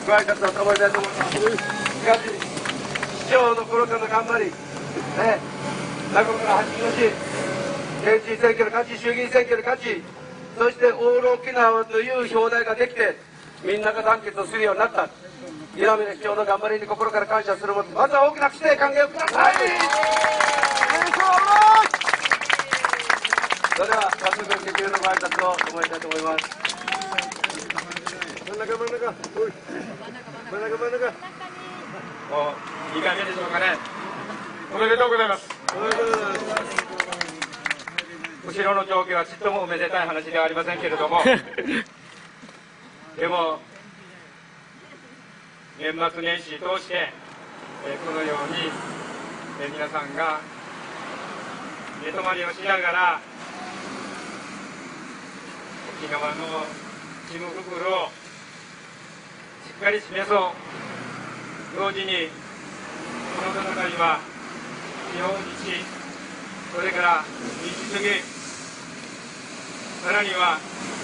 ご挨拶をと思いたいと思います。しかし、市長の頃からの頑張り、名古屋から発信をし、県知事選挙で勝ち、衆議院選挙で勝ち、そしてオール沖縄という表題ができて、みんなが団結をするようになった。稲峰市長の頑張りに心から感謝するもの、まずは大きな口で歓迎をください。それでは早速できるのご挨拶を行いたいと思います。真ん中。真ん中。 もう2回目でしょうかね。おめでとうございます。後ろの状況はちっともおめでたい話ではありませんけれどもでも年末年始通して、このように、皆さんが寝泊まりをしながら沖縄のチーム袋をしっかり示そう。同時にこの戦いは地方自治、それから民主主義、さらには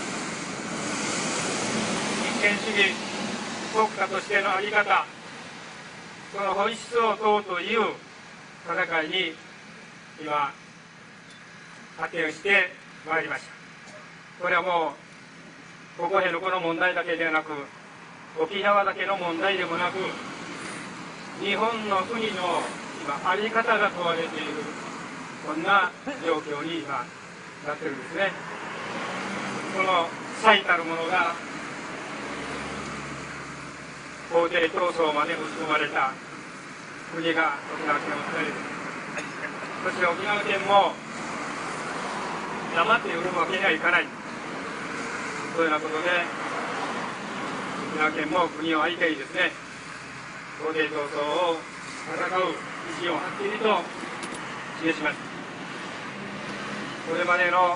人権主義国家としての在り方、その本質を問うという戦いに今発展してまいりました。これはもうここへのこの問題だけではなく、沖縄だけの問題でもなく、日本の国の今在り方が問われている、こんな状況に今なってるんですね。その最たるものが法廷闘争まで押し込まれた国が沖縄県を伝える。そして沖縄県も黙って売るわけにはいかない。そういうようなことで沖縄県も国を相手にですね、法廷闘争を戦う意思をはっきりと示しました。これまでの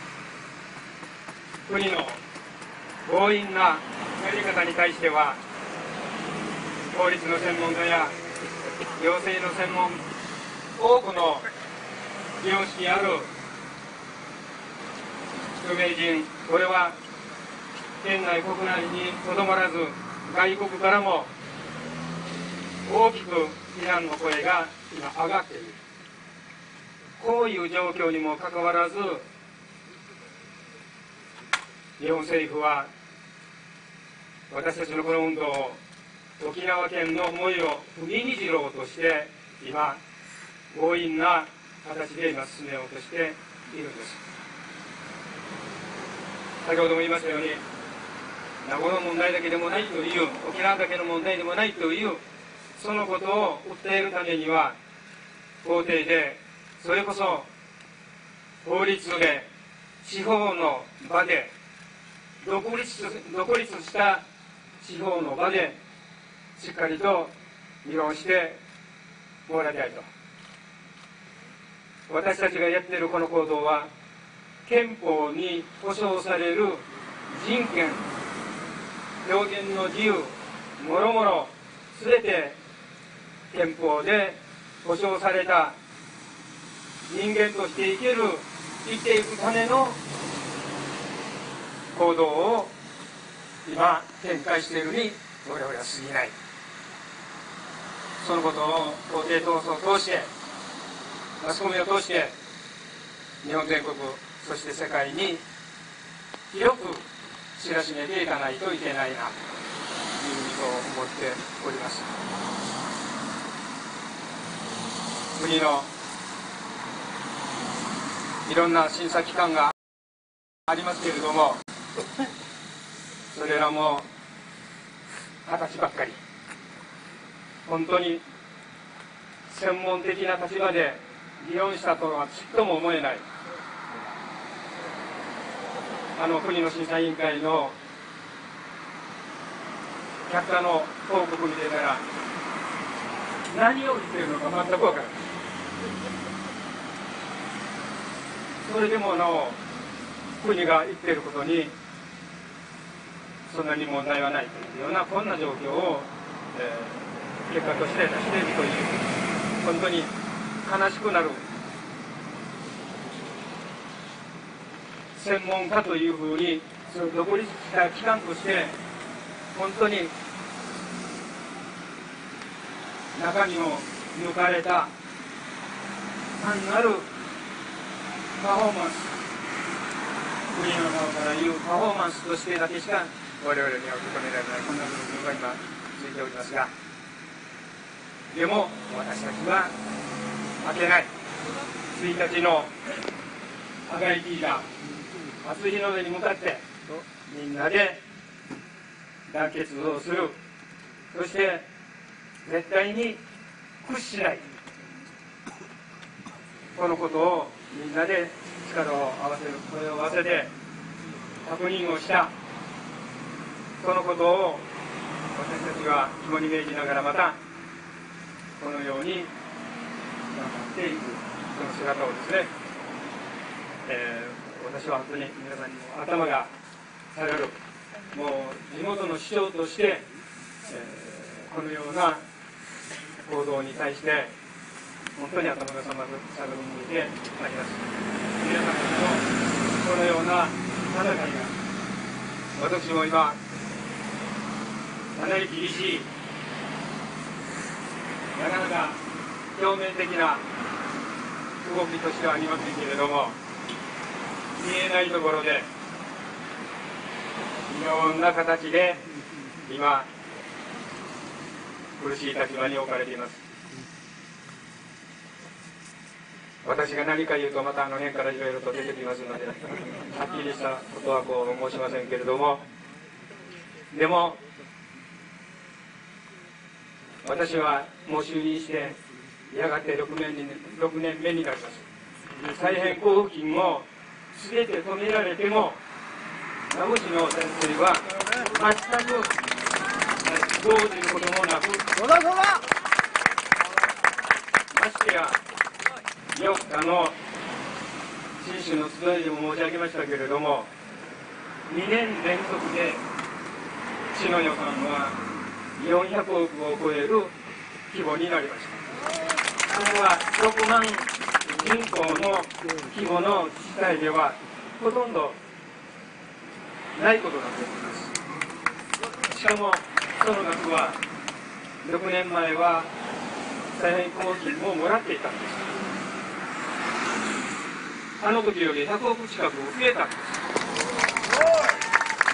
国の強引なやり方に対しては、法律の専門家や行政の専門、多くの常識ある著名人、これは県内国内にとどまらず外国からも大きく非難の声が今上がっている。こういう状況にもかかわらず、日本政府は私たちのこの運動を沖縄県の思いを踏みにじろうとして今強引な形で今進めようとしているんです。先ほども言いましたように、名護の問題だけでもないという、沖縄だけの問題でもないという、そのことを訴えるためには、法廷で、それこそ法律で、司法の場で、独立した司法の場でしっかりと議論してもらいたいと。私たちがやっているこの行動は、憲法に保障される人権、表現の自由、もろもろすべて憲法で保障された人間として生きていくための行動を今展開しているに我々は過ぎない。そのことを法廷闘争を通して、マスコミを通して日本全国、そして世界に広く知らしめていかないといけないなというふうにそう思っております。国のいろんな審査機関がありますけれども、それらも二十歳ばっかり。本当に専門的な立場で議論したとはちっとも思えない。国の審査委員会の却下の報告見てたら、何を言っているのか全く分からない。それでもなお国が言っていることにそんなに問題はないというようなこんな状況を、結果として出しているという、本当に悲しくなる。専門家というふうに独立した機関として本当に中身を抜かれた単なるパフォーマンス、国の側から言うパフォーマンスとしてだけしか我々には受け止められない、こんな部分が今ついておりますが、でも私たちは負けない。1日のあがいていた初日の出に向かってみんなで団結をする、そして絶対に屈しない、このことをみんなで力を合わせる、声を合わせて確認をした、そのことを私たちは肝に銘じながら、またこのように頑張っていく、その姿をですね、私は本当に皆さんにも頭が下がる、もう地元の市長として、このような行動に対して本当に頭が下がるものであります。皆さんのこのような戦いが、私も今かなり厳しい、なかなか表面的な動きとしてはありませんけれども、見えないところでいろんな形で今苦しい立場に置かれています。私が何か言うとまたあの辺からいろいろと出てきますので、はっきりしたことはこう申しませんけれども、でも私はもう就任してやがて6年目になります。再編交付金も全て止められても名護市の先生は全く動じることもなく、ましてや4日の新種の集いでも申し上げましたけれども、2年連続で市の予算は400億を超える規模になりました。それは6万人口の規模の自治体ではほとんどないことだと思います。しかもその額は6年前は再編交付金ももらっていたんです。あの時より100億近く増えたんです。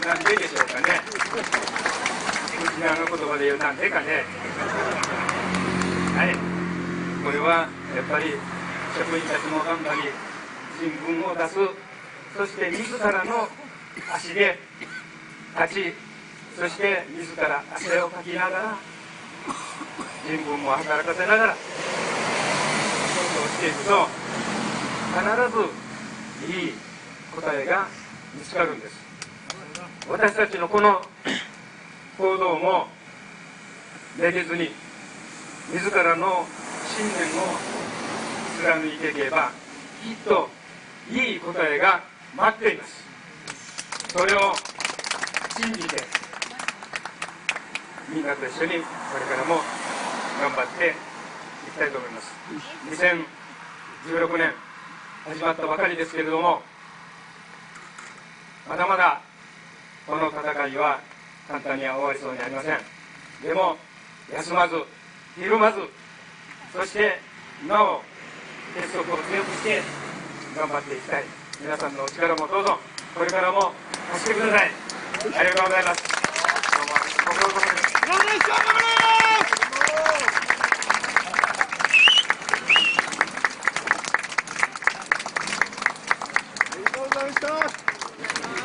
なんででしょうかね。内側の言葉で言うなんでかね。はい、これはやっぱり職員たちも頑張り新聞を出す、そして自らの足で立ち、そして自ら汗をかきながら新聞も働かせながら仕事をしていくと必ずいい答えが見つかるんです。私たちのこの行動もめげずに自らの信念を貫いていけばきっといい答えが待っています。それを信じてみんなと一緒にこれからも頑張っていきたいと思います。2016年始まったばかりですけれども、まだまだこの戦いは簡単には終わりそうにありません。でも休まずひるまず、そしてなお結束を強くして頑張っていきたい。皆さんのお力もどうぞこれからも貸してください。ありがとうございます。どうもご苦労様です。 ありがとうございました。